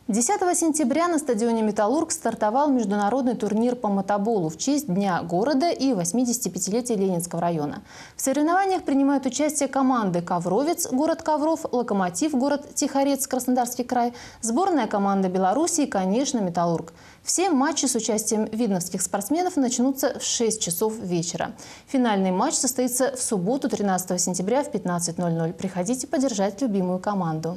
10 сентября на стадионе «Металлург» стартовал международный турнир по мотоболу в честь Дня города и 85-летия Ленинского района. В соревнованиях принимают участие команды «Ковровец», город Ковров, «Локомотив», город Тихорец, Краснодарский край, сборная команда Беларуси и, конечно, «Металлург». Все матчи с участием видновских спортсменов начнутся в 6 часов вечера. Финальный матч состоится в субботу, 13 сентября в 15:00. Приходите поддержать любимую команду.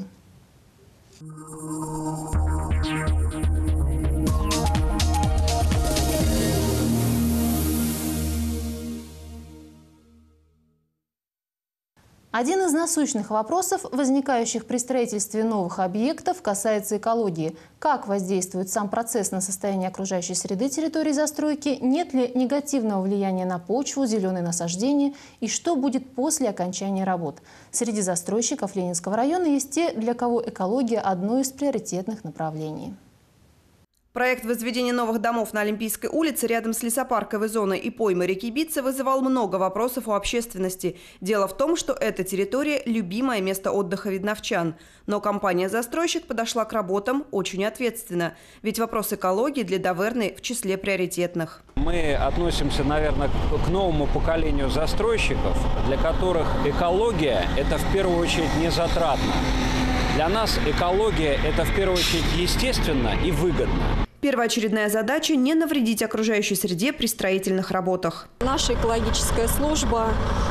Один из насущных вопросов, возникающих при строительстве новых объектов, касается экологии. Как воздействует сам процесс на состояние окружающей среды территории застройки, нет ли негативного влияния на почву, зеленые насаждения и что будет после окончания работ. Среди застройщиков Ленинского района есть те, для кого экология – одно из приоритетных направлений. Проект возведения новых домов на Олимпийской улице рядом с лесопарковой зоной и поймой реки Бица вызывал много вопросов у общественности. Дело в том, что эта территория – любимое место отдыха видновчан. Но компания-застройщик подошла к работам очень ответственно. Ведь вопрос экологии для Даверны в числе приоритетных. Мы относимся, наверное, к новому поколению застройщиков, для которых экология – это в первую очередь не затратно. Для нас экология – это в первую очередь естественно и выгодно. Первоочередная задача – не навредить окружающей среде при строительных работах. Наша экологическая служба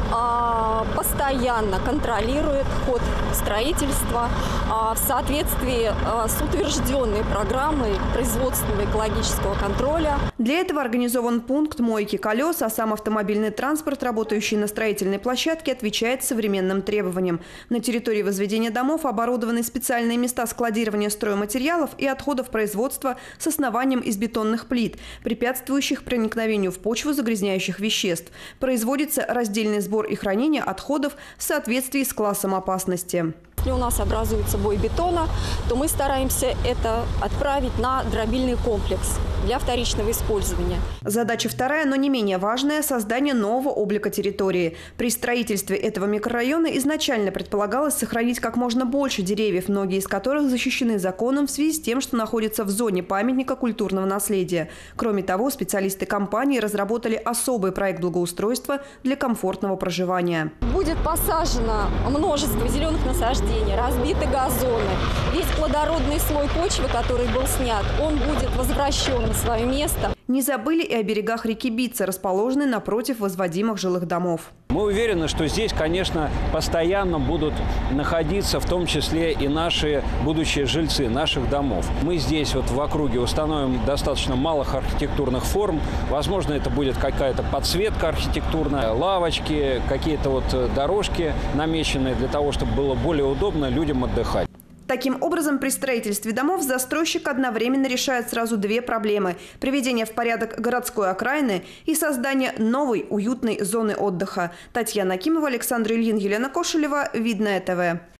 постоянно контролирует ход строительства в соответствии с утвержденной программой производственного экологического контроля. Для этого организован пункт мойки колес, а сам автомобильный транспорт, работающий на строительной площадке, отвечает современным требованиям. На территории возведения домов оборудованы специальные места складирования стройматериалов и отходов производства с основанием из бетонных плит, препятствующих проникновению в почву загрязняющих веществ. Производится раздельный сбор и хранение отходов в соответствии с классом опасности. Если у нас образуется бой бетона, то мы стараемся это отправить на дробильный комплекс для вторичного использования. Задача вторая, но не менее важная – создание нового облика территории. При строительстве этого микрорайона изначально предполагалось сохранить как можно больше деревьев, многие из которых защищены законом в связи с тем, что находятся в зоне памятника культурного наследия. Кроме того, специалисты компании разработали особый проект благоустройства для комфортного проживания. Будет посажено множество зеленых насаждений, разбиты газоны. Весь плодородный слой почвы, который был снят, он будет возвращен на свое место. Не забыли и о берегах реки Бица, расположенной напротив возводимых жилых домов. Мы уверены, что здесь, конечно, постоянно будут находиться в том числе и наши будущие жильцы наших домов. Мы здесь вот в округе установим достаточно малых архитектурных форм. Возможно, это будет какая-то подсветка архитектурная, лавочки, какие-то вот дорожки намеченные для того, чтобы было более удобно людям отдыхать. Таким образом, при строительстве домов застройщик одновременно решает сразу две проблемы – приведение в порядок городской окраины и создание новой уютной зоны отдыха. Татьяна Акимова, Александр Ильин, Елена Кошелева, Видное ТВ.